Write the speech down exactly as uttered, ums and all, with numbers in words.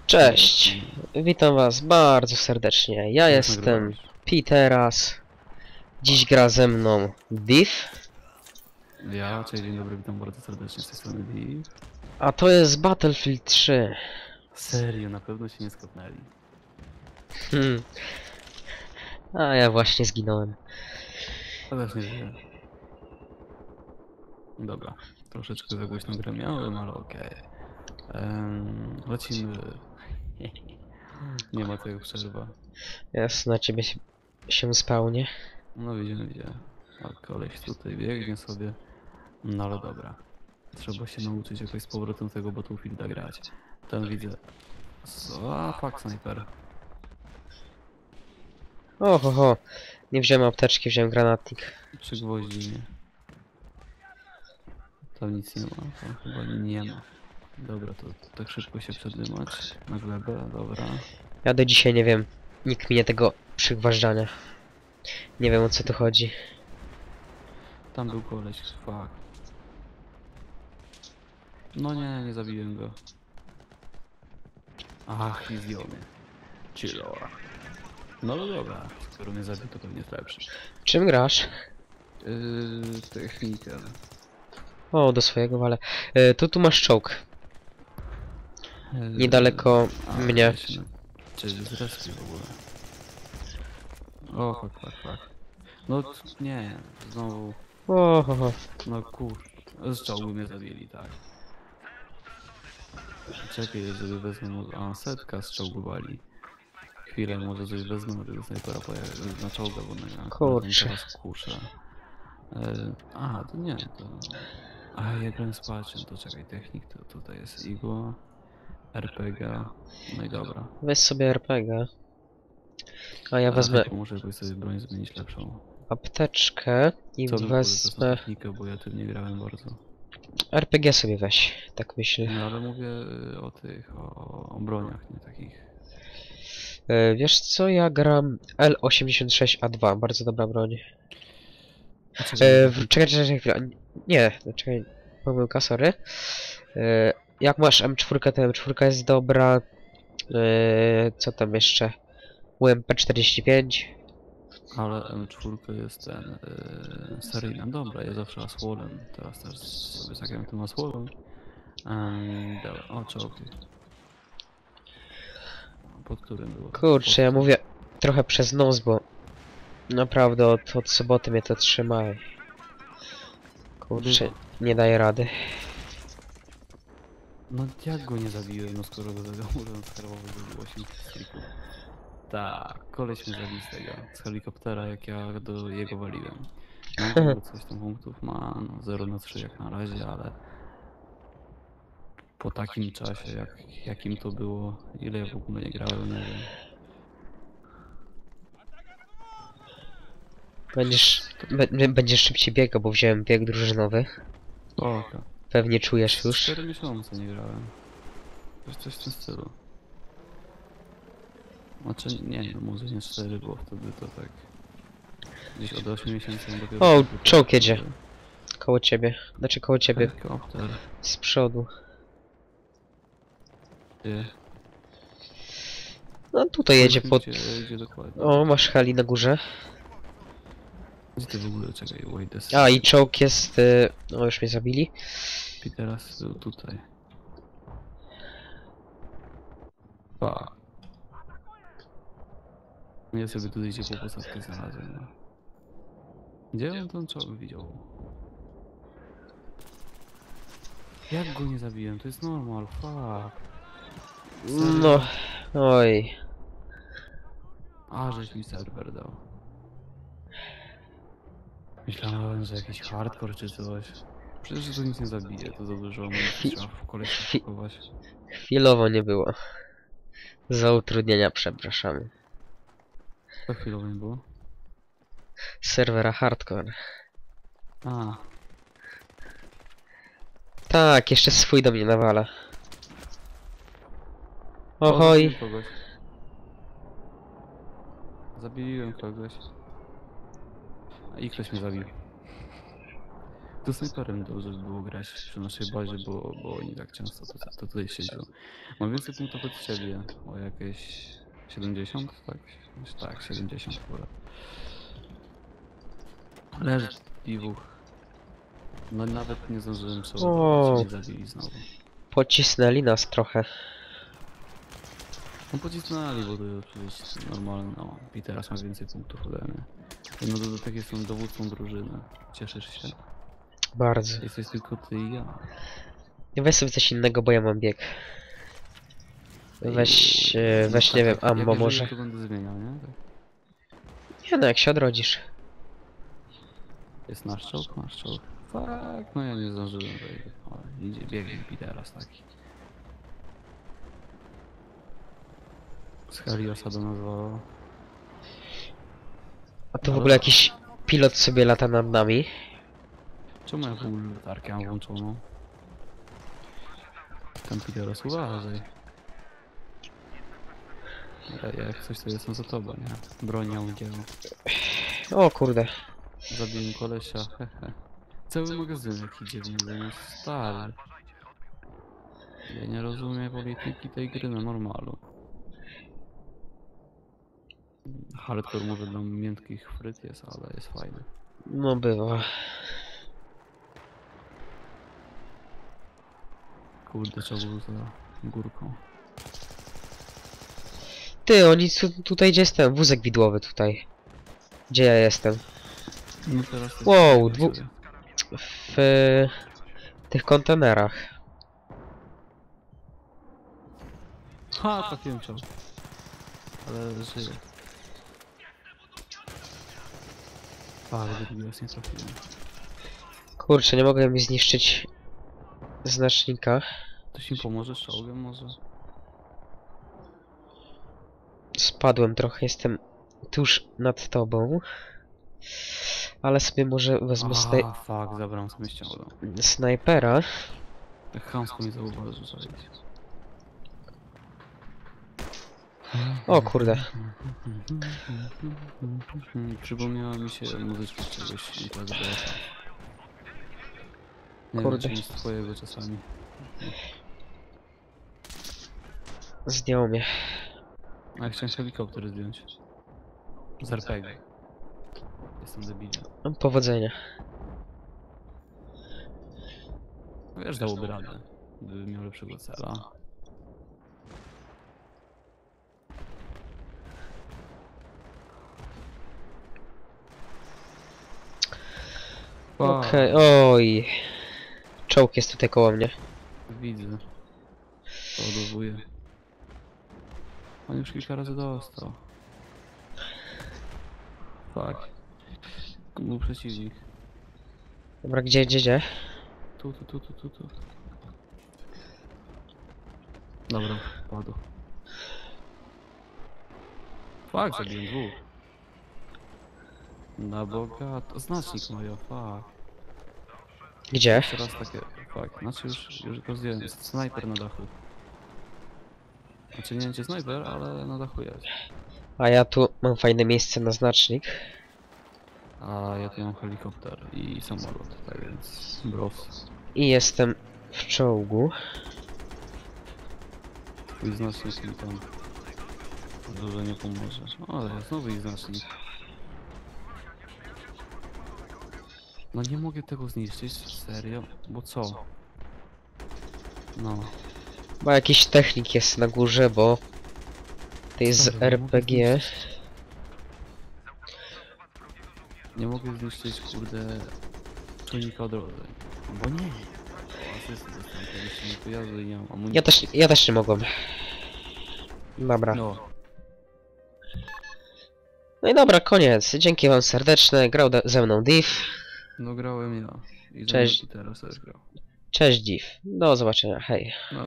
Cześć, witam was bardzo serdecznie. Ja Jak jestem nagrywasz? Piteras. Dziś gra ze mną Div, Ja, cześć, dzień dobry, witam bardzo serdecznie z tej strony Div. a to jest Battlefield trzy. Serio, na pewno się nie skopnęli. Hmm. A ja właśnie zginąłem. To też nie żyje. Dobra, troszeczkę za głośną grę miałem, ale okej. Em, Lecimy. Nie ma tego przerwa. Jasne, na ciebie się, się spałnie. No widzimy gdzie. A koleś tutaj biegnie sobie. No ale dobra. Trzeba się nauczyć jakoś z powrotem tego Battlefielda grać. Ten widzę. Co? A, fuck, snajper. Oho, ho. Nie wziąłem apteczki, wziąłem granatnik. Przygwoździ mnie. Tam nic nie ma, tam chyba nie ma. Dobra, to tak szybko się przedymać na glebę, dobra. Ja do dzisiaj nie wiem, nikt mi nie tego przygważdżania. Nie wiem, o co tu chodzi. Tam był koleś, fuck. No nie, nie zabiłem go. Ach, nie zdjął mnie. Chilloa. No no dobra, skoro mnie zabił, to pewnie jest lepszy. Czym grasz? Yy, technikę. O, do swojego wale. E, tu tu masz czołg. Yy, Niedaleko a, mnie. ja się na- Czy zrespił w ogóle? O, fuck, fuck, fuck. No t- nie, znowu. Oho, ho. No kur... Z czołgu mnie zabili, tak. Czekaj, jeżeli wezmę mu... A, setka z czołgu wali. Chwilę, może coś wezmę na tego snajpera poja- na czołga, bo na Kurczę. teraz kuszę. E, a, to nie, to... A, ja grałem z patchem, to czekaj, technik, to tutaj jest igła, er pe gie, no i dobra. Weź sobie er pe gie. A ja A, wezmę muszę jakoś sobie broń zmienić lepszą. apteczkę i Co bym polecasz na wezmę... technikę, bo ja tym nie grałem bardzo. er pe gie sobie weź, tak myślę. No ale mówię y, o tych, o, o broniach, nie takich. E, wiesz co, ja gram el osiemdziesiąt sześć a dwa, bardzo dobra broń. E, w- czekaj, czekaj, czekaj chwilę. Nie, czekaj, pomyłka, sorry. E, jak masz em cztery, to em cztery jest dobra. E, co tam jeszcze? u em pe czterdzieści pięć. Ale em cztery jest ten yy, seryjna. Dobra, ja zawsze Aswolem. Teraz też sobie zagram tym Aswolem. Um, dobra, o czołgi. Pod którym było? Kurczę, ja Pod... mówię trochę przez nos, bo naprawdę od, od soboty mnie to trzyma. Kurczę, Bywa. nie daję rady. No jak go nie zabiłem, no skoro go zabiłem, użyłem skarbowego było osiem strików. Tak, koleś mnie zabił z tego, z helikoptera, jak ja do jego waliłem. No to coś tam punktów ma, no zero na trzy jak na razie, ale po takim czasie, jak, jakim to było, ile ja w ogóle nie grałem, nie wiem. Będziesz, b- będziesz szybciej biegał, bo wziąłem bieg drużynowy. Oka. Pewnie czujesz już. cztery miesiące nie grałem. Coś, coś w tym stylu. Znaczy nie, no może nie cztery, bo wtedy to tak... Gdzieś od ośmiu miesięcy mam dopiero... O, czołg jedzie. Koło ciebie. Znaczy koło ciebie. Helikopter. Z przodu. Gdzie? No tutaj jedzie pod... Gdzie, gdzie dokładnie? O, masz heli na górze. Gdzie ty w ogóle? Czekaj, wait this. A, i czołg jest... Y... O, już mnie zabili. Teraz był tutaj. Pa. Ja sobie tutaj gdzie po posadzkę znalazłem. No. Gdzie on ten czołg widział? Jak go nie zabiłem? To jest normal, fuck. No... Oj... A, żeś mi serwer dał. Myślałem, że jakiś hardcore czy coś. Przecież to nic nie zabije, to za dużo amunicji trzeba w koleś szykować. Chwilowo nie było. Za utrudnienia przepraszamy. To chwilowo nie było. Serwera hardcore. A, Tak, jeszcze swój do mnie nawala. o, Ohoj. zabiłem kogoś. Zabiłem kogoś. I ktoś mnie zabił. To snajperem dobrze by było grać przy naszej bazie, bo, bo oni tak często to, to tutaj siedzą. Mam więcej punktów od ciebie, o jakieś siedemdziesiąt, tak? Tak, siedemdziesiąt chyba. Leży piwuch. No nawet nie zdążyłem przeładować, nie zabili znowu. Pocisnęli nas trochę. No pocisnęli, bo to oczywiście normalne, no. I teraz ma więcej punktów ode mnie. No do, do tak jestem dowódcą drużyny. Cieszysz się? Bardzo. Jesteś tylko ty i ja. Nie weź sobie coś innego, bo ja mam bieg. Weź, e, weź nie wiem, ammo jak może. Jak to będę zmieniał, nie? Tak. Nie no, jak się odrodzisz. Jest nasz czołg, nasz czołg. Tak, no ja nie zdążyłem wejść. Ale idzie, biegnie i teraz taki. Z Heliosa do nas wołał. A tu w ogóle jakiś pilot sobie lata nad nami. Czemu ja w ogóle latarkę mam włączoną? Tam Piteros, uważaj. Ja, jak coś to jestem za tobą, nie? Bronią dzieło. O kurde. Zabiłem kolesia, hehe. Cały magazynek idzie w niego, no stary. Ja nie rozumiem polityki tej gry na normalu. Hardcore może dla miękkich fryt jest, ale jest fajny. No bywa. Kurde, trzeba było za górką. Ty, oni tu, tutaj gdzie jestem? Wózek widłowy tutaj. Gdzie ja jestem? No teraz to Wow, jest dwu... sobie. W e, tych kontenerach. Ha, trafiłem cię. Ale żyję. Ale wybiłeś, nie trafiłem. Kurczę, nie mogę mi zniszczyć znacznika. Ktoś mi pomoże z czołgiem może? Spadłem trochę, jestem tuż nad tobą. Ale sobie może wezmę snaj A, fuck, zabrałem sobie ściągę. snajpera. Tak chamsko mi zauważył, że idzie. O kurde. Przypomniała mi się muzyczka z czegoś i tak dalej. Nie Kurde. wiem, czy z twojego czasami. Zdjął mnie. A ja chciałem helikopter zdjąć. Z er pe gie. Jestem debilem. Powodzenia. Wiesz, dałoby radę, gdyby miał lepszego cela. Okej, okay. Oj. Czołg jest tutaj koło mnie. Widzę. Odowuję. On już kilka razy dostał. Tak. Był przeciwnik. Dobra, gdzie, gdzie, gdzie? Tu, tu, tu, tu, tu, tu. Dobra, padł. Fak, zabiłem dwóch. Na bogato. Znacznik moja, fak. Gdzie? Jeszcze raz takie, fak. Znaczy już, już go zdjąłem. Jest snajper na dachu. Znaczy nie wiem gdzie snajper, ale na dachu jest. A ja tu mam fajne miejsce na znacznik. A ja tu mam helikopter i samolot, tak więc bros. I jestem w czołgu. Twój znacznik mi tam dużo nie pomoże. O, ale znowu ich znacznik. No nie mogę tego zniszczyć, serio? Bo co? No. Bo jakiś technik jest na górze, bo to jest z Dobra, er mogę pe gie. zniszczyć. Nie mogę zniszczyć, kurde, czujnika odrodzeń. Bo nie. Asysty dostałem, to jeszcze nie pojazdu i nie mam amunicji. Ja też, ja też nie mogłem. Dobra. No. No i dobra, koniec. Dzięki wam serdeczne. Grał de- ze mną Div. No grałem ja. I Cześć. teraz też grał. Cześć Div. Do zobaczenia. Hej. No.